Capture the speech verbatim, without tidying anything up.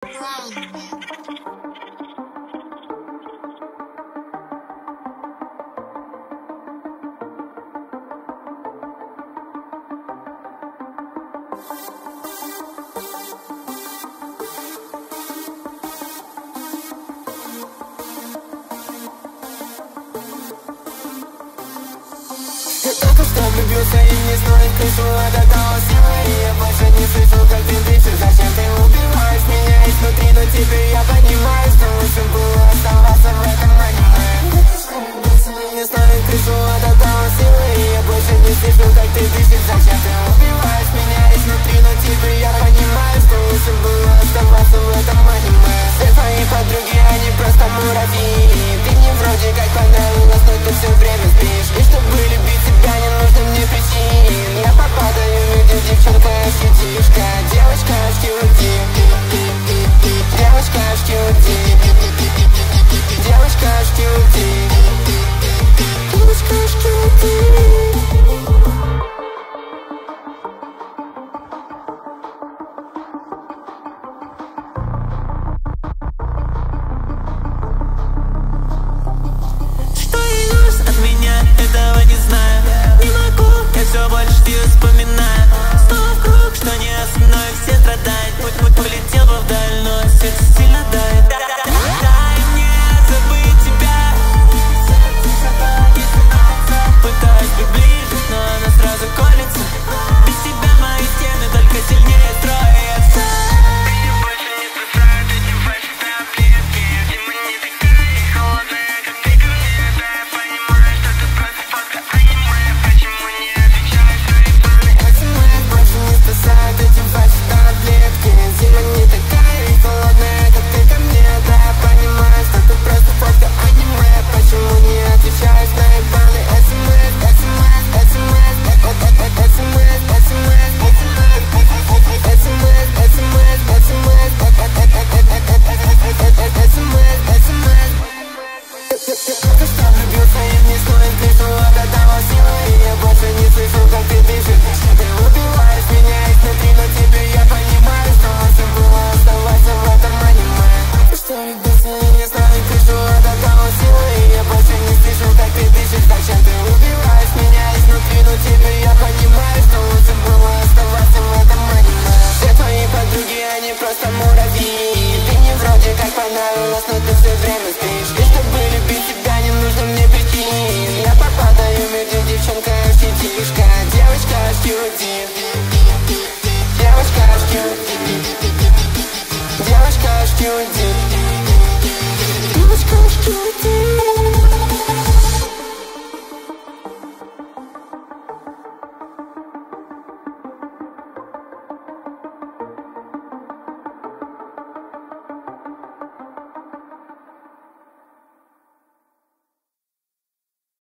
Я только что влюбился и не стоит крышу от этого силы. И я больше не слышу, как ты дышишь. Зачем ты убиваешь меня изнутри? Но теперь я понимаю, что лучше было оставаться в этом аниме. Не стоит крышу от этого силы. И я больше не слышу, как ты дышишь. Зачем ты убиваешь меня изнутри? Но теперь я понимаю, что лучше было оставаться в этом аниме. Все твои подруги, они просто муравьи. Ты не вроде как понравилась, но ты все время спишь. И чтобы любить тебя, не нужно мне причин. Я попадаю, где девчонка сидишка. Девочка в кьюти, девочка в кьюти, девочка в кьюти, девочка в кьюти. Этого не знаю, не могу, я все больше тебя вспоминаю. Снова в круг, что не со мной все страдают. Путь, путь полетел бы вдаль, но сердце сильно давит. Дай мне забыть тебя. Пытаюсь быть ближе, но она сразу колется. Без тебя мои стены только сильнее строятся. Меня больше не спасают эти ваши таблетки. Зима не такая холодная, как ты ко мне. Да, я понимаю, что ты просто фотка аниме. Почему не отвечаешь свои планы? СМС больше не спасают эти ваши таблетки. Зима не такая и холодная, как ты ко мне. Да, я понимаю, что ты просто фотка аниме. Почему не отвечаешь на мои планы? СМС, СМС, СМС, СМС, СМС, только что влюбился и не стоит крышу от этого силы. И я больше не слышу, как ты дышишь. Ты убиваешь меня изнутри, но теперь я понимаю, что лучше было оставаться в этом аниме. Только что влюбился и не стоит крышу от этого силы. И я больше не слышу, как ты дышишь. Зачем ты убиваешь меня изнутри, но теперь я понимаю, что лучше было оставаться в этом аниме. Все твои подруги, они просто муравьи. Ты не вроде как понравилась, но ты все время спишь. И чтобы любить тебя, не нужно мне причин. Я попадаю, где девчонка сидишка. Девочка в кьюти, девочка в кьюти, девочка в кьюти.